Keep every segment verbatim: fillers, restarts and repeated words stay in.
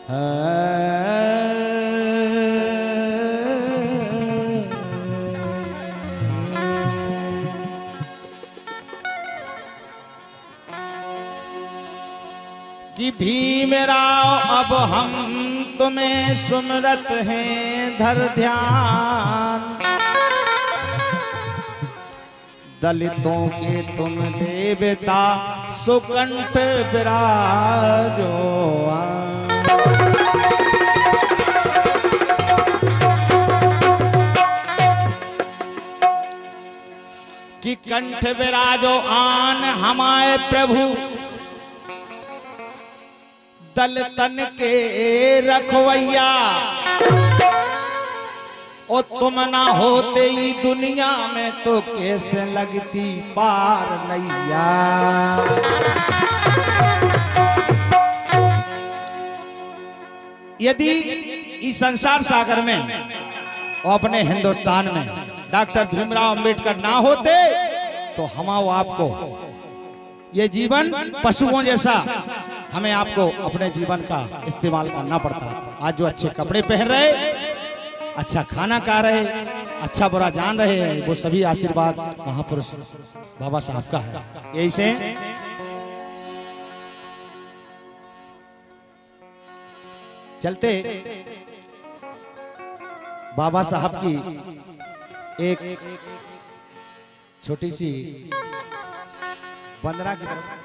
कि भीमराव अब हम तुम्हें सुमरत हैं धर ध्यान, दलितों के तुम देवता सुकंठ विराजो। कि कंठ विराजो आन हमारे प्रभु, दलितन के रखवैया। और तुम ना होते ही दुनिया में तो कैसे लगती पार नैया। यदि इस संसार सागर में और अपने हिंदुस्तान में डॉक्टर भीमराव अंबेडकर ना होते तो हम आपको ये जीवन पशुओं जैसा हमें आपको अपने जीवन का इस्तेमाल करना पड़ता। आज जो अच्छे कपड़े पहन रहे, अच्छा खाना खा रहे, अच्छा बुरा जान रहे हैं, वो सभी आशीर्वाद महापुरुष बाबा साहब का है। यही से चलते बाबा साहब की एक छोटी सी वंदना की तरफ।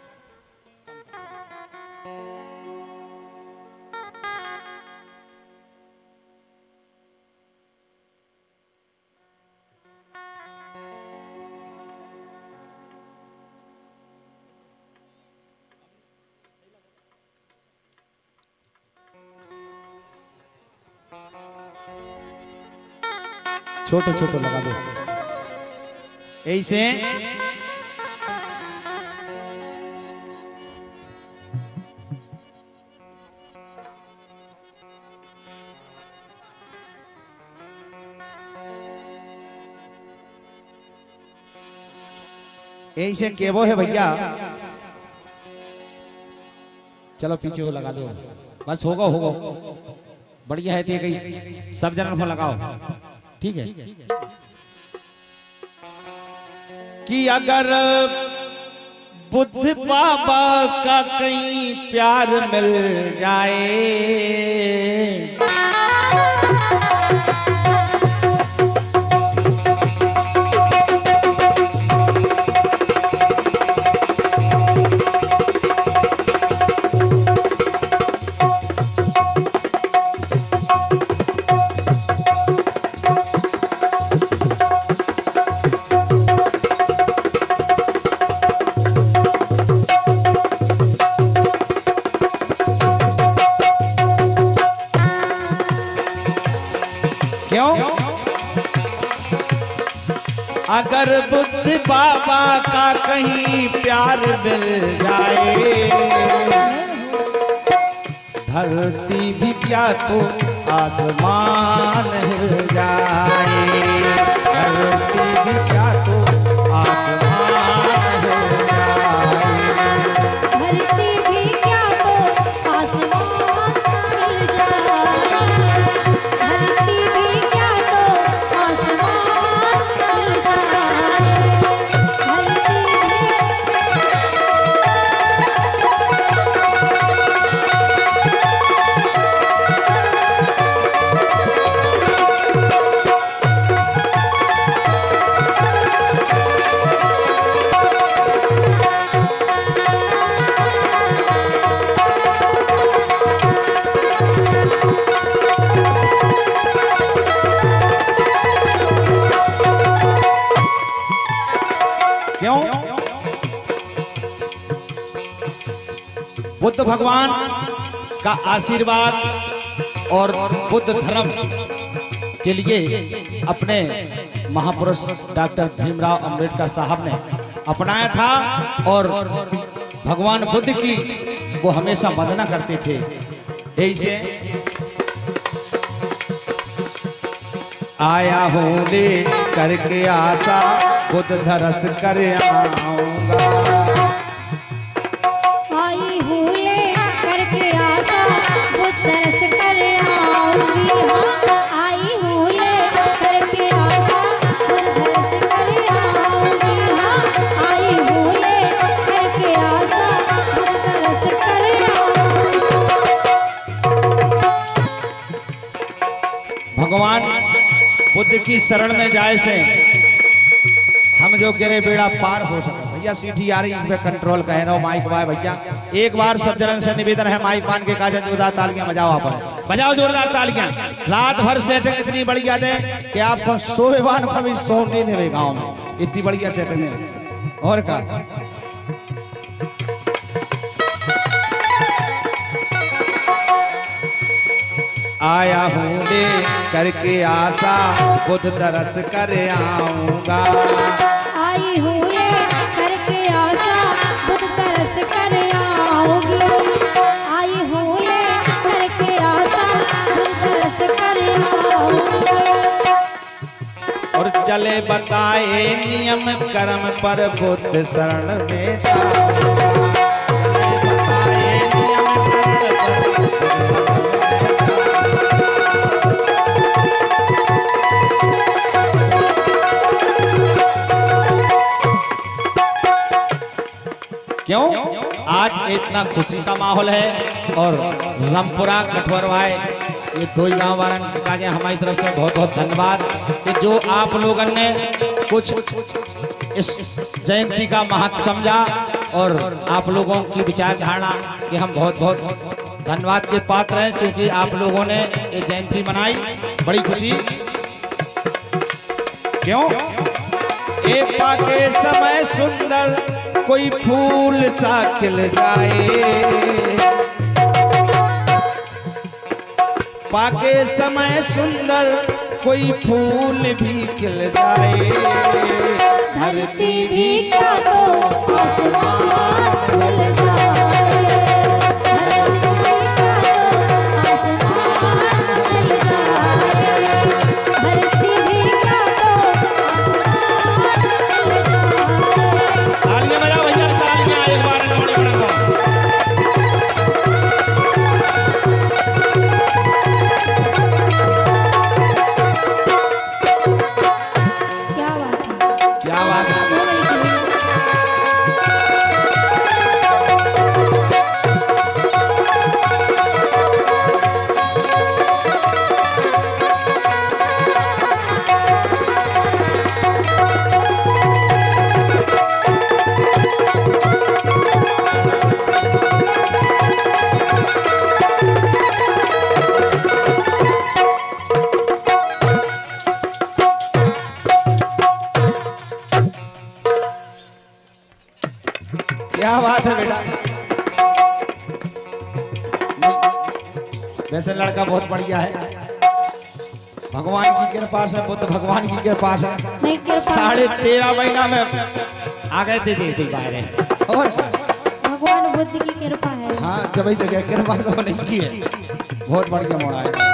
छोटो छोटो लगा दो ऐसे। ऐसे केवो है भैया, चलो पीछे को लगा दो बस। होगा होगा बढ़िया है। गई सब जनरल में लगाओ, ठीक है। कि अगर बुद्ध बाबा का कहीं प्यार मिल जाए, अगर बुद्ध बाबा का कहीं प्यार मिल जाए, धरती भी क्या तो आसमान हिल जाए। धरती भी क्या तो आसमान हिल जाए। धरती भी क्या तो आसमान हिल जाए। धरती भी क्या तो आसमान हिल जाए। धरती भी बुद्ध भगवान का आशीर्वाद और बुद्ध धर्म के लिए अपने महापुरुष डॉक्टर भीमराव अंबेडकर साहब ने अपनाया था और भगवान बुद्ध की वो हमेशा वंदना करते थे। ऐसे आया हूँ ले करके आशा, बुद्ध धरस कर आऊंगा। आई हूँ ले करके आशा, बुद्ध बुद्ध की शरण में जाए से हम जो कह रहे बेड़ा पार हो सके। भैया सीटी आ रही पे कंट्रोल कह रहा हूँ माइक वाय भैया एक बार सब जनन से निवेदन है माइक मान के काजा जोरदार तालियां बजाओ आप बजाओ जोरदार तालियां। रात भर सेटिंग इतनी बढ़िया दे कि आपको सोएवान को भी सो नहीं देवे गाँव में, इतनी बढ़िया सेटिंग है। और का आया हूँ ले करके आशा बुद्ध तरस कर आऊंगा। आई हूँ ले करके आशा बुद्ध तरस कर आऊंगी। आई हूँ ले करके आशा बुद्ध तरस कर आऊंगी। और चले बताए नियम कर्म पर बुद्ध शरण में जाऊंगा। चले बताए नियम कर्म पर क्यों आज इतना खुशी का माहौल है। और रामपुरा कठवरवाए ये दो ही गाँव वारन का हमारी तरफ से बहुत बहुत धन्यवाद कि जो आप लोगों ने कुछ इस जयंती का महत्व समझा और आप लोगों की विचारधारा कि हम बहुत बहुत धन्यवाद के पात्र हैं क्योंकि आप लोगों ने ये जयंती मनाई बड़ी खुशी। क्यों ए पाके समय सुंदर कोई फूल सा खिल जाए। पाके समय सुंदर कोई फूल भी खिल जाए। धरती भी क्या तो आसमान मिल जाए। धरती भी क्या तो आसमान मिल जाए। धरती भी क्या तो आसमान मिल जाए। तालियां बजाओ भैया तालियां एक बार नोड़े बड़ा को। क्या बात है क्या बात है। क्या बात है बेटा। वैसे लड़का बहुत बढ़िया है भगवान की कृपा से बुद्ध भगवान की कृपा से नहीं कृपा साढ़े तेरह महीना में आ गए थे जी बाहर। और भगवान बुद्ध की कृपा है। हाँ जब ही तक कृपा तो नहीं की है बहुत बढ़िया मोड़ा है।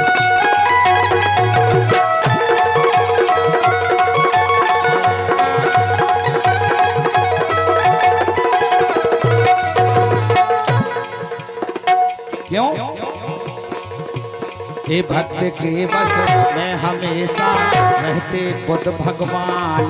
क्यों ये भक्त के बस में हमेशा रहते बुद्ध भगवान।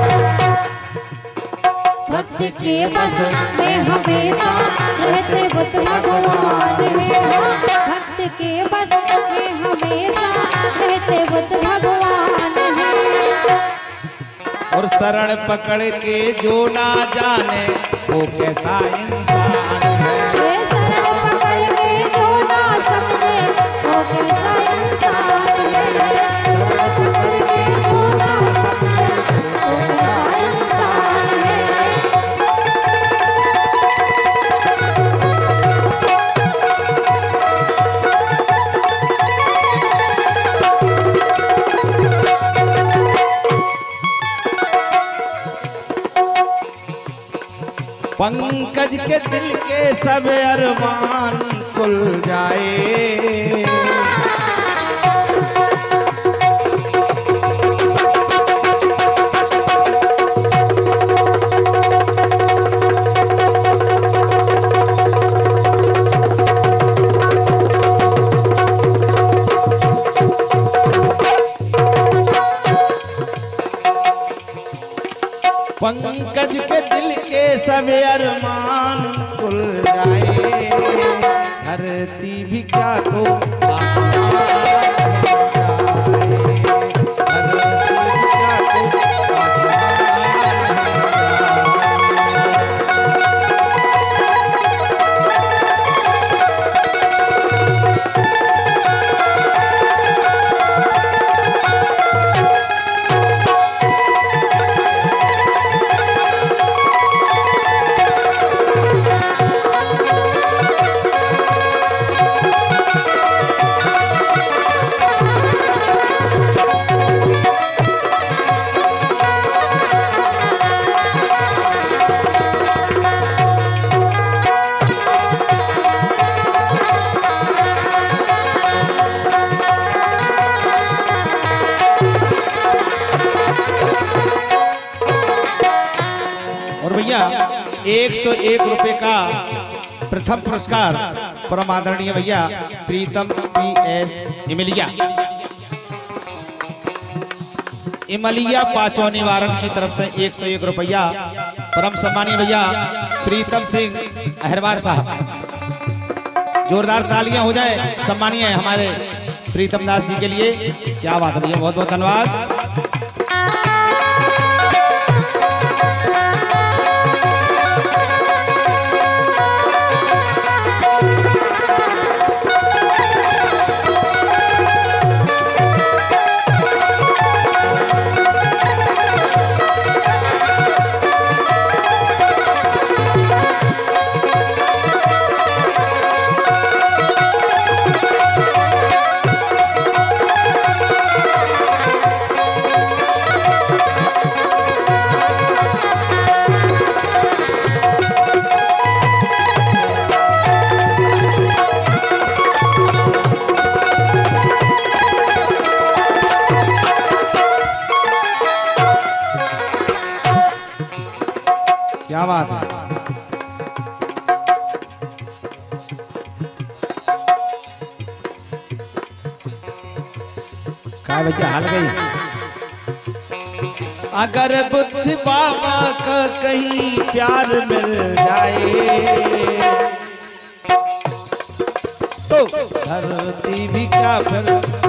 भक्त के बस में हमेशा रहते बुद्ध भगवान है। भक्त के बस में हमेशा रहते बुद्ध भगवान है। और शरण पकड़ के जो ना जाने वो कैसा इंसान है। ये शरण पकड़ के जो ना समझे वो कैसा इंसान है। शरण पकड़ के जो ना समझे वो कैसा इंसान है। पंकज के दिल के सब अरमान खुल जाए। पंकज के दिल के सब अरमान खुल जाए। धरती भी क्या तो आसमान मिल जाए। एक सौ एक रुपए का प्रथम पुरस्कार परम आदरणीय भैया प्रीतम पी एस इमलिया इमलिया पाचो निवारण की तरफ से एक सौ एक रुपया परम सम्मानीय भैया प्रीतम सिंह अहरवार साहब। जोरदार तालियां हो जाए सम्मानीय हमारे प्रीतम दास जी के लिए। क्या बात है भैया, बहुत बहुत धन्यवाद। क्या बात है, क्या भैया हाल गई। अगर बुद्धि बाबा का कहीं प्यार मिल जाए तो धरती भी क्या फिर